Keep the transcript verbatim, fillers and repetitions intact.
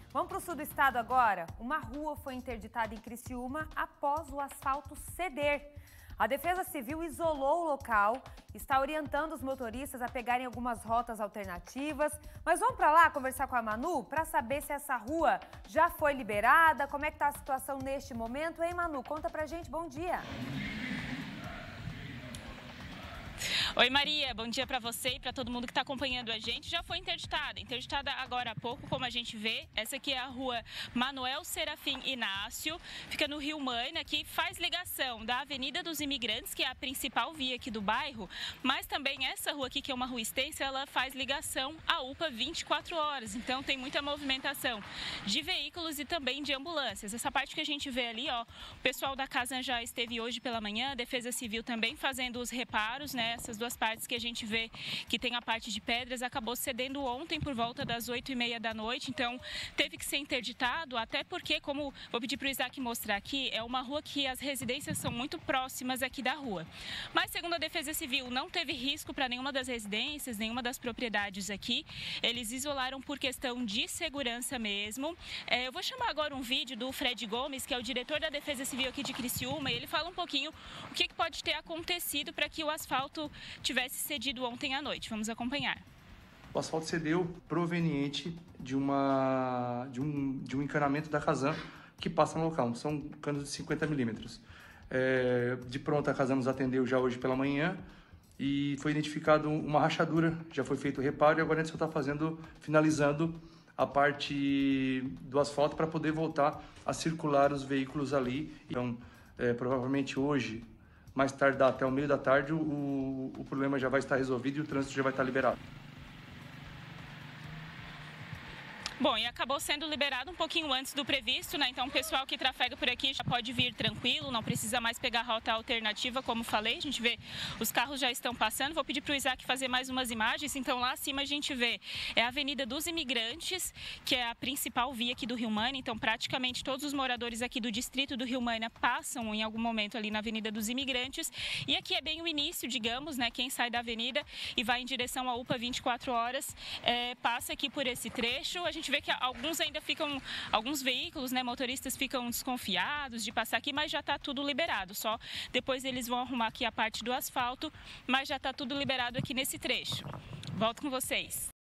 Vamos para o sul do estado agora? Uma rua foi interditada em Criciúma após o asfalto ceder. A Defesa Civil isolou o local, está orientando os motoristas a pegarem algumas rotas alternativas. Mas vamos para lá conversar com a Manu para saber se essa rua já foi liberada, como é que está a situação neste momento. Hein, Manu? Conta pra gente, bom dia. Oi, Maria, bom dia para você e para todo mundo que está acompanhando a gente. Já foi interditada, interditada agora há pouco, como a gente vê. Essa aqui é a rua Manuel Serafim Inácio, fica no Rio Maina, que faz ligação da Avenida dos Imigrantes, que é a principal via aqui do bairro, mas também essa rua aqui, que é uma rua extensa, ela faz ligação à U P A vinte e quatro horas, então tem muita movimentação de veículos e também de ambulâncias. Essa parte que a gente vê ali, ó, o pessoal da casa já esteve hoje pela manhã, a Defesa Civil também fazendo os reparos, né, essas duas partes que a gente vê que tem a parte de pedras, acabou cedendo ontem por volta das oito e meia da noite, então teve que ser interditado, até porque, como vou pedir para o Isaac mostrar aqui, é uma rua que as residências são muito próximas aqui da rua. Mas, segundo a Defesa Civil, não teve risco para nenhuma das residências, nenhuma das propriedades aqui. Eles isolaram por questão de segurança mesmo. É, eu vou chamar agora um vídeo do Fred Gomes, que é o diretor da Defesa Civil aqui de Criciúma, e ele fala um pouquinho o que pode ter acontecido para que o asfalto tivesse cedido ontem à noite. Vamos acompanhar. O asfalto cedeu proveniente de, uma, de, um, de um encanamento da Casan que passa no local. São canos de cinquenta milímetros. É, de pronto, a Casan nos atendeu já hoje pela manhã e foi identificado uma rachadura. Já foi feito o reparo e agora a gente só está fazendo, finalizando a parte do asfalto para poder voltar a circular os veículos ali. Então, é, provavelmente hoje, mais tardar até o meio da tarde, o, o problema já vai estar resolvido e o trânsito já vai estar liberado. Bom, e acabou sendo liberado um pouquinho antes do previsto, né? Então o pessoal que trafega por aqui já pode vir tranquilo, não precisa mais pegar rota alternativa, como falei. A gente vê, os carros já estão passando. Vou pedir para o Isaac fazer mais umas imagens. Então lá acima a gente vê é a Avenida dos Imigrantes, que é a principal via aqui do Rio Maina. Então praticamente todos os moradores aqui do distrito do Rio Maina passam em algum momento ali na Avenida dos Imigrantes. E aqui é bem o início, digamos, né? Quem sai da avenida e vai em direção à U P A vinte e quatro horas, é, passa aqui por esse trecho. A gente vê que alguns ainda ficam, alguns veículos, né, motoristas ficam desconfiados de passar aqui, mas já está tudo liberado. Só depois eles vão arrumar aqui a parte do asfalto, mas já está tudo liberado aqui nesse trecho. Volto com vocês.